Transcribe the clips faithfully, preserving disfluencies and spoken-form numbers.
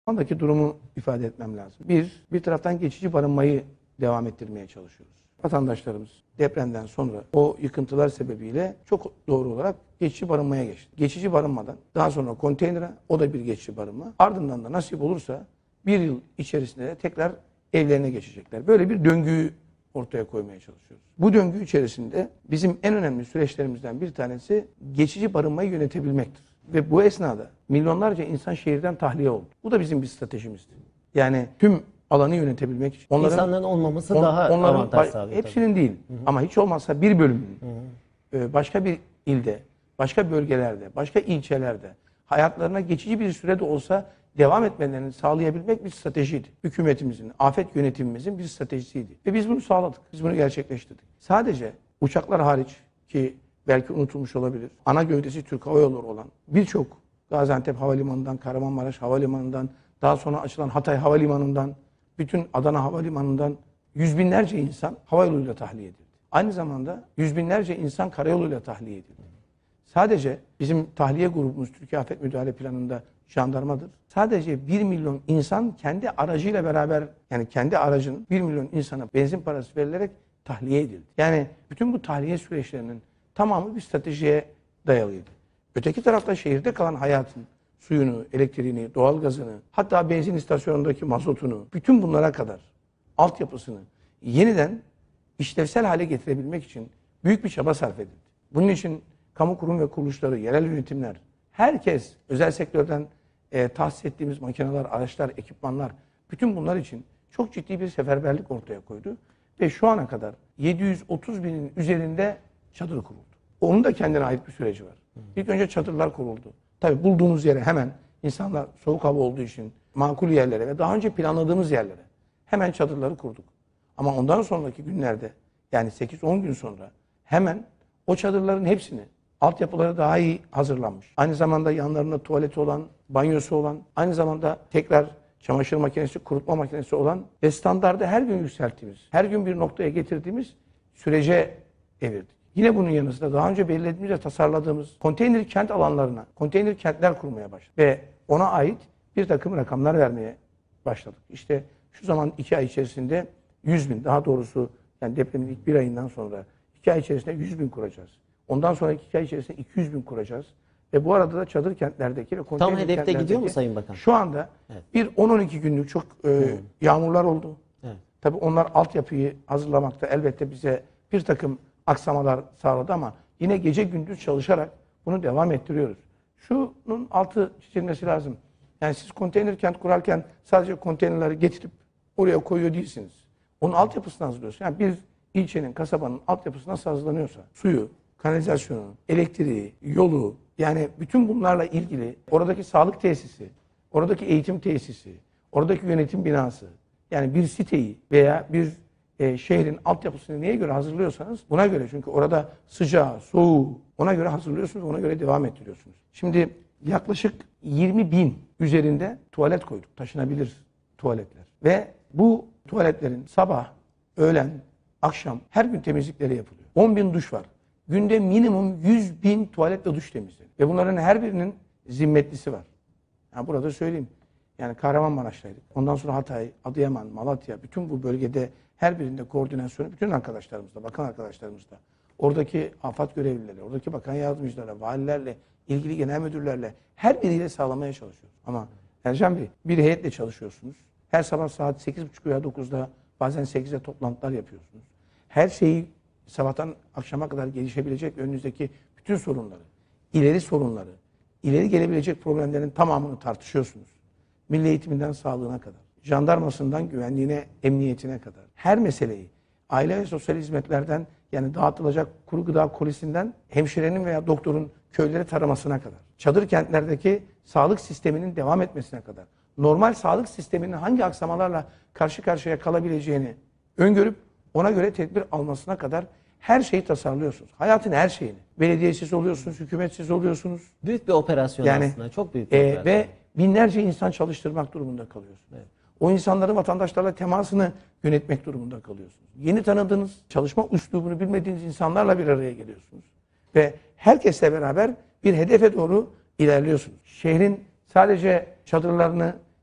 andaki durumu ifade etmem lazım. Bir, bir taraftan geçici barınmayı devam ettirmeye çalışıyoruz. Vatandaşlarımız depremden sonra o yıkıntılar sebebiyle çok doğru olarak geçici barınmaya geçti. Geçici barınmadan daha sonra konteynere, o da bir geçici barınma. Ardından da nasip olursa bir yıl içerisinde de tekrar evlerine geçecekler. Böyle bir döngüyü ortaya koymaya çalışıyoruz. Bu döngü içerisinde bizim en önemli süreçlerimizden bir tanesi geçici barınmayı yönetebilmektir. Ve bu esnada milyonlarca insan şehirden tahliye oldu. Bu da bizim bir stratejimizdi. Yani tüm alanı yönetebilmek için. Onların, İnsanların olmaması on, daha avantaj sağlıyor. Hepsinin tabii. değil. Hı hı. Ama hiç olmazsa bir bölümünün hı hı. başka bir ilde, başka bölgelerde, başka ilçelerde hayatlarına geçici bir sürede olsa devam etmelerini sağlayabilmek bir stratejiydi. Hükümetimizin, afet yönetimimizin bir stratejisiydi. Ve biz bunu sağladık. Biz bunu gerçekleştirdik. Sadece uçaklar hariç ki belki unutulmuş olabilir. Ana gövdesi Türk Hava Yolları olan birçok Gaziantep Havalimanı'ndan, Kahramanmaraş Havalimanı'ndan, daha sonra açılan Hatay Havalimanı'ndan, bütün Adana Havalimanı'ndan yüz binlerce insan havayoluyla tahliye edildi. Aynı zamanda yüz binlerce insan karayoluyla tahliye edildi. Sadece bizim tahliye grubumuz Türkiye Afet Müdahale Planı'nda jandarmadır. Sadece bir milyon insan kendi aracıyla beraber, yani kendi aracının bir milyon insana benzin parası verilerek tahliye edildi. Yani bütün bu tahliye süreçlerinin tamamı bir stratejiye dayalıydı. Öteki tarafta şehirde kalan hayatın suyunu, elektriğini, doğalgazını, hatta benzin istasyonundaki mazotunu, bütün bunlara kadar altyapısını yeniden işlevsel hale getirebilmek için büyük bir çaba sarf edildi. Bunun için kamu kurum ve kuruluşları, yerel yönetimler, herkes, özel sektörden e, tahsis ettiğimiz makineler, araçlar, ekipmanlar, bütün bunlar için çok ciddi bir seferberlik ortaya koydu. Ve şu ana kadar yedi yüz otuz binin üzerinde çadır kuruldu. Onun da kendine ait bir süreci var. İlk önce çadırlar kuruldu. Tabii bulduğumuz yere hemen insanlar soğuk hava olduğu için makul yerlere ve daha önce planladığımız yerlere hemen çadırları kurduk. Ama ondan sonraki günlerde, yani sekiz on gün sonra hemen o çadırların hepsini, altyapıları daha iyi hazırlanmış. Aynı zamanda yanlarında tuvaleti olan, banyosu olan, aynı zamanda tekrar çamaşır makinesi, kurutma makinesi olan ve standardı her gün yükselttiğimiz, her gün bir noktaya getirdiğimiz sürece evirdik. Yine bunun yanı sıra daha önce belirlediğimiz ve tasarladığımız konteyner kent alanlarına, konteyner kentler kurmaya başladık. Ve ona ait bir takım rakamlar vermeye başladık. İşte şu zaman iki ay içerisinde yüz bin, daha doğrusu yani depremin ilk bir ayından sonra iki ay içerisinde yüz bin kuracağız. Ondan sonraki iki ay içerisinde iki yüz bin kuracağız. Ve bu arada da çadır kentlerdeki ve konteyner kentlerdeki... Tam hedefte gidiyor mu Sayın Bakan? Şu anda evet. bir on on iki günlük çok e, hmm. yağmurlar oldu. Evet. Tabii onlar altyapıyı hazırlamakta elbette bize bir takım aksamalar sağladı ama yine gece gündüz çalışarak bunu devam ettiriyoruz. Şunun altı çizilmesi lazım. Yani siz konteyner kent kurarken sadece konteynerleri getirip oraya koyuyor değilsiniz. Onun altyapısını hazırlıyorsunuz. Yani bir ilçenin, kasabanın altyapısı nasıl hazırlanıyorsa, suyu, kanalizasyonu, elektriği, yolu, yani bütün bunlarla ilgili oradaki sağlık tesisi, oradaki eğitim tesisi, oradaki yönetim binası, yani bir siteyi veya bir e, şehrin altyapısını neye göre hazırlıyorsanız buna göre, çünkü orada sıcağı, soğuğu ona göre hazırlıyorsunuz, ona göre devam ettiriyorsunuz. Şimdi yaklaşık yirmi bin üzerinde tuvalet koyduk, taşınabilir tuvaletler ve bu tuvaletlerin sabah, öğlen, akşam her gün temizlikleri yapılıyor. on bin duş var. Günde minimum yüz bin tuvalet ve duş temizleniyor. Ve bunların her birinin zimmetlisi var. Yani burada söyleyeyim. Yani Kahramanmaraş'taydık. Ondan sonra Hatay, Adıyaman, Malatya, bütün bu bölgede her birinde koordinasyonu bütün arkadaşlarımızla, bakan arkadaşlarımızla, oradaki afet görevlileri, oradaki bakan yardımcılarla, valilerle, ilgili genel müdürlerle her biriyle sağlamaya çalışıyoruz. Ama Ercan Bey, bir heyetle çalışıyorsunuz. Her sabah saat sekiz buçuk veya dokuzda, bazen sekizde toplantılar yapıyorsunuz. Her şeyi sabahtan akşama kadar gelişebilecek önünüzdeki bütün sorunları, ileri sorunları, ileri gelebilecek problemlerin tamamını tartışıyorsunuz. Milli eğitiminden sağlığına kadar, jandarmasından güvenliğine, emniyetine kadar. Her meseleyi, aile ve sosyal hizmetlerden, yani dağıtılacak kuru gıda kolisinden hemşirenin veya doktorun köyleri taramasına kadar. Çadır kentlerdeki sağlık sisteminin devam etmesine kadar. Normal sağlık sisteminin hangi aksamalarla karşı karşıya kalabileceğini öngörüp ona göre tedbir almasına kadar her şeyi tasarlıyorsunuz. Hayatın her şeyini. Belediyesiz oluyorsunuz, hükümetsiz oluyorsunuz. Büyük bir operasyon yani, aslında. Çok büyük bir e, operasyon. Ve binlerce insan çalıştırmak durumunda kalıyorsunuz. Evet. O insanların vatandaşlarla temasını yönetmek durumunda kalıyorsunuz. Yeni tanıdığınız, çalışma üslubunu bilmediğiniz insanlarla bir araya geliyorsunuz. Ve herkesle beraber bir hedefe doğru ilerliyorsunuz. Şehrin sadece çadırlarını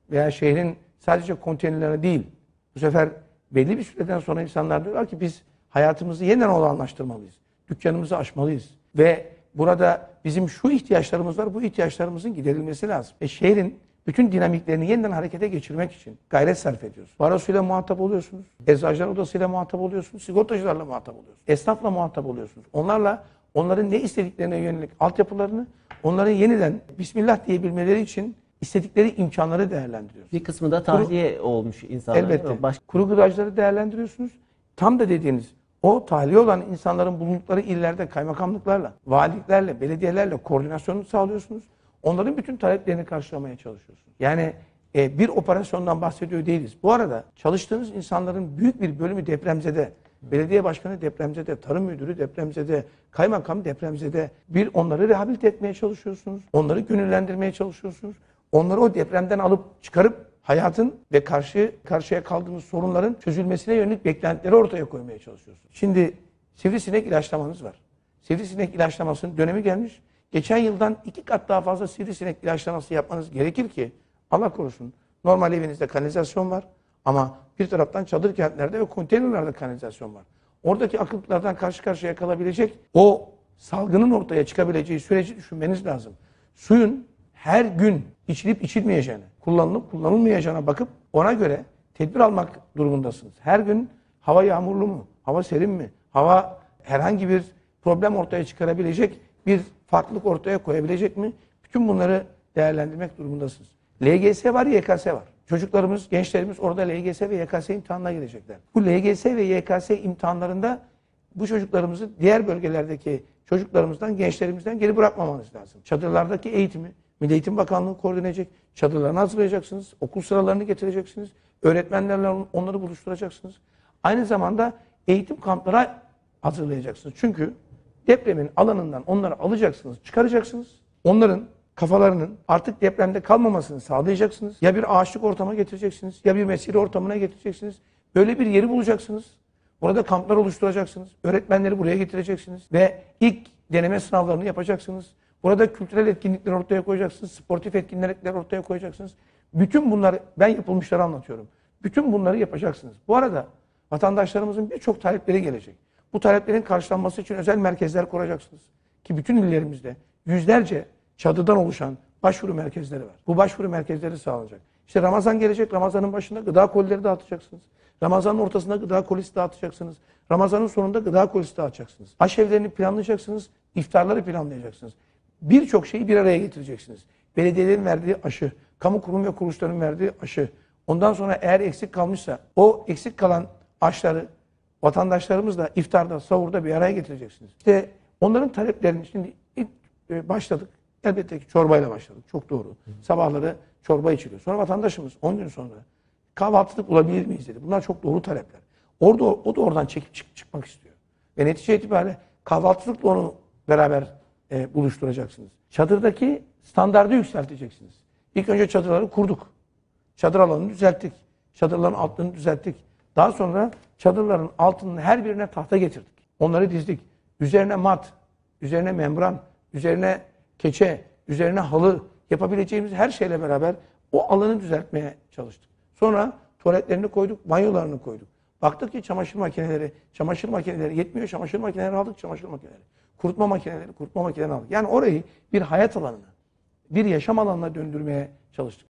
veya şehrin sadece konteynerlerine değil, bu sefer belli bir süreden sonra insanlar diyorlar ki biz hayatımızı yeniden olağanlaştırmalıyız. Dükkanımızı açmalıyız. Ve burada bizim şu ihtiyaçlarımız var, bu ihtiyaçlarımızın giderilmesi lazım. E şehrin bütün dinamiklerini yeniden harekete geçirmek için gayret sarf ediyoruz. Barosuyla muhatap oluyorsunuz. Eczacılar odasıyla muhatap oluyorsunuz. Sigortacılarla muhatap oluyorsunuz. Esnafla muhatap oluyorsunuz. Onlarla onların ne istediklerine yönelik altyapılarını, onların yeniden Bismillah diyebilmeleri için istedikleri imkanları değerlendiriyoruz. Bir kısmı da tahliye Kuru, olmuş insanlar. Elbette. Baş... Kuru gıdacıları değerlendiriyorsunuz. Tam da dediğiniz o tahliye olan insanların bulundukları illerde kaymakamlıklarla, valiliklerle, belediyelerle koordinasyonunu sağlıyorsunuz. Onların bütün taleplerini karşılamaya çalışıyorsunuz. Yani e, bir operasyondan bahsediyor değiliz. Bu arada çalıştığınız insanların büyük bir bölümü depremzede. Belediye başkanı depremzede, tarım müdürü depremzede, kaymakam depremzede. Bir onları rehabilite etmeye çalışıyorsunuz. Onları gönüllendirmeye çalışıyorsunuz. Onları o depremden alıp çıkarıp hayatın ve karşı karşıya kaldığımız sorunların çözülmesine yönelik beklentileri ortaya koymaya çalışıyorsunuz. Şimdi sivrisinek ilaçlamanız var. Sivrisinek ilaçlamasının dönemi gelmiş. Geçen yıldan iki kat daha fazla sivrisinek ilaçlaması yapmanız gerekir ki Allah korusun normal evinizde kanalizasyon var ama bir taraftan çadır kentlerde ve konteynerlerde kanalizasyon var. Oradaki akıntılardan karşı karşıya kalabilecek o salgının ortaya çıkabileceği süreci düşünmeniz lazım. Suyun her gün içilip içilmeyeceğine, kullanılıp kullanılmayacağına bakıp ona göre tedbir almak durumundasınız. Her gün hava yağmurlu mu, hava serin mi, hava herhangi bir problem ortaya çıkarabilecek bir farklılık ortaya koyabilecek mi? Bütün bunları değerlendirmek durumundasınız. L G S var, Y K S var. Çocuklarımız, gençlerimiz orada L G S ve Y K S imtihanına girecekler. Bu L G S ve Y K S imtihanlarında bu çocuklarımızı diğer bölgelerdeki çocuklarımızdan, gençlerimizden geri bırakmamanız lazım. Çadırlardaki eğitimi Milli Eğitim Bakanlığı koordine edecek. Çadırlarını hazırlayacaksınız. Okul sıralarını getireceksiniz. Öğretmenlerle onları buluşturacaksınız. Aynı zamanda eğitim kampları hazırlayacaksınız. Çünkü depremin alanından onları alacaksınız, çıkaracaksınız. Onların kafalarının artık depremde kalmamasını sağlayacaksınız. Ya bir ağaçlık ortama getireceksiniz, ya bir mesire ortamına getireceksiniz. Böyle bir yeri bulacaksınız. Burada kamplar oluşturacaksınız. Öğretmenleri buraya getireceksiniz. Ve ilk deneme sınavlarını yapacaksınız. Burada kültürel etkinlikler ortaya koyacaksınız. Sportif etkinlikler ortaya koyacaksınız. Bütün bunları, ben yapılmışları anlatıyorum. Bütün bunları yapacaksınız. Bu arada vatandaşlarımızın birçok talepleri gelecek. Bu taleplerin karşılanması için özel merkezler kuracaksınız. Ki bütün illerimizde yüzlerce çadırdan oluşan başvuru merkezleri var. Bu başvuru merkezleri sağlanacak. İşte Ramazan gelecek. Ramazanın başında gıda kolileri dağıtacaksınız. Ramazanın ortasında gıda kolisi dağıtacaksınız. Ramazanın sonunda gıda kolisi dağıtacaksınız. Aşevlerini planlayacaksınız. İftarları planlayacaksınız. Birçok şeyi bir araya getireceksiniz. Belediyelerin verdiği aşı, kamu kurum ve kuruluşların verdiği aşı. Ondan sonra eğer eksik kalmışsa o eksik kalan aşıları vatandaşlarımızla iftarda, sahurda bir araya getireceksiniz. İşte onların taleplerini şimdi ilk başladık. Elbette ki çorbayla başladık. Çok doğru. Sabahları çorba içiliyor. Sonra vatandaşımız on gün sonra kahvaltılık bulabilir miyiz dedi. Bunlar çok doğru talepler. Orada o da oradan çekip çık, çıkmak istiyor. Ve netice itibariyle kahvaltılıkla onu beraber e, buluşturacaksınız. Çadırdaki standardı yükselteceksiniz. İlk önce çadırları kurduk. Çadır alanını düzelttik. Çadırların altını düzelttik. Daha sonra çadırların altının her birine tahta getirdik. Onları dizdik. Üzerine mat, üzerine membran, üzerine keçe, üzerine halı yapabileceğimiz her şeyle beraber o alanı düzeltmeye çalıştık. Sonra tuvaletlerini koyduk, banyolarını koyduk. Baktık ki çamaşır makineleri, çamaşır makineleri yetmiyor. Çamaşır makineleri aldık, çamaşır makineleri. Kurutma makineleri, kurutma makineleri aldık. Yani orayı bir hayat alanına, bir yaşam alanına döndürmeye çalıştık.